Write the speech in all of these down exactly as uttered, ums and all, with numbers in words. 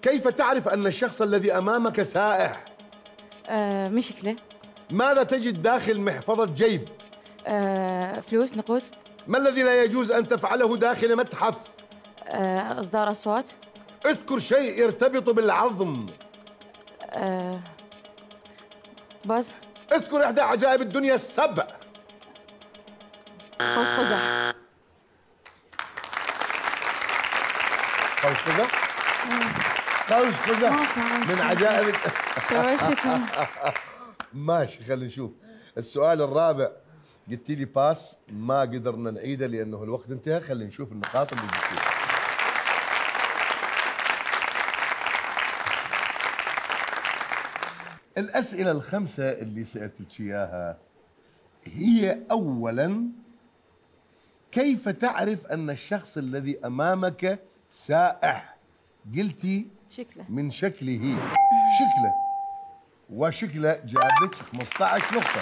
كيف تعرف أن الشخص الذي أمامك سائح؟ آه مشكلة. ماذا تجد داخل محفظة جيب؟ آه فلوس، نقود. ما الذي لا يجوز أن تفعله داخل متحف؟ آه إصدار أصوات. اذكر شيء يرتبط بالعظم. آه باز. اذكر إحدى عجائب الدنيا السبع. قوس قزح. قوس قزح؟ قوس قزح من عجائب ماشي، خلينا نشوف السؤال الرابع. قلت لي باس، ما قدرنا نعيده لأنه الوقت انتهى. خلينا نشوف النقاط اللي جبتيها. الأسئلة الخمسة اللي سألتك إياها هي أولاً: كيف تعرف أن الشخص الذي أمامك سائح؟ قلتي شكله. من شكله. شكله، وشكله جاب لك خمسة عشر نقطة.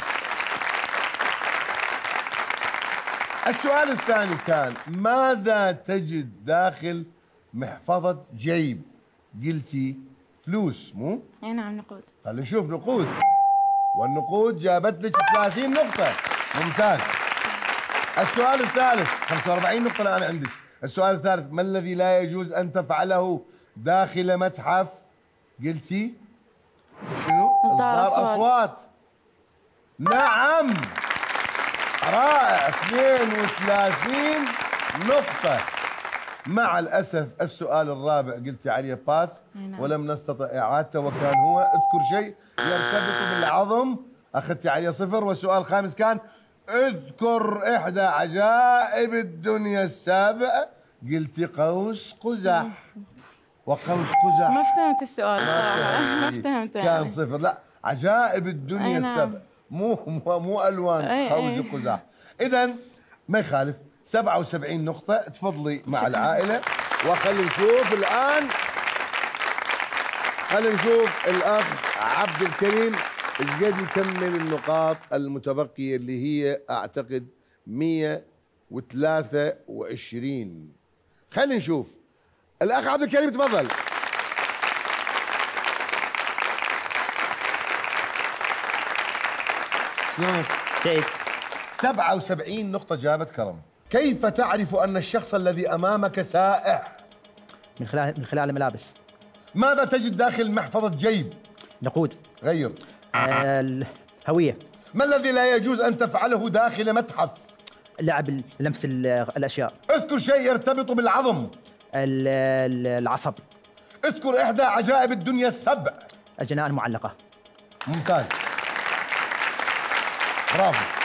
السؤال الثاني كان: ماذا تجد داخل محفظة جيب؟ قلتي فلوس، مو؟ اي نعم، نقود. خلينا نشوف نقود، والنقود جابت لك ثلاثين نقطة. ممتاز. السؤال الثالث، خمسة وأربعين نقطة الآن عندك. السؤال الثالث: ما الذي لا يجوز أن تفعله داخل متحف؟ قلتي شنو؟ إصدار أصوات. أصوات. نعم، رائع، اثنين وثلاثين نقطة. مع الأسف السؤال الرابع قلتي عليه باس ولم نستطع إعادته، وكان هو اذكر شيء يرتبط بالعظم، أخذتي عليه صفر. والسؤال الخامس كان: اذكر إحدى عجائب الدنيا السابع، قلتي قوس قزح. وقوس قزح ما فهمت السؤال صراحة، ما فهمته. كان صفر. لا، عجائب الدنيا نعم. السبع، مو مو, مو ألوان أي قوس أي. قزح. إذا ما يخالف، سبعة وسبعين نقطة. تفضلي مع شكرا. العائلة. وخلينا نشوف الآن، خلينا نشوف الأخ عبد الكريم ايش قد يكمل النقاط المتبقية اللي هي أعتقد مئة وثلاثة وعشرين. خلينا نشوف الأخ عبد الكريم، تفضل. شلونك؟ جيد. سبعة وسبعين نقطة جابت كرم. كيف تعرف أن الشخص الذي أمامك سائح؟ من خلال من خلال الملابس. ماذا تجد داخل محفظة جيب؟ نقود. غير. آه الهوية. ما الذي لا يجوز أن تفعله داخل متحف؟ لعب لمس الأشياء. اذكر شيء يرتبط بالعظم. ال- ال- العصب. اذكر إحدى عجائب الدنيا السبع. الجنان المعلقة. ممتاز، برافو.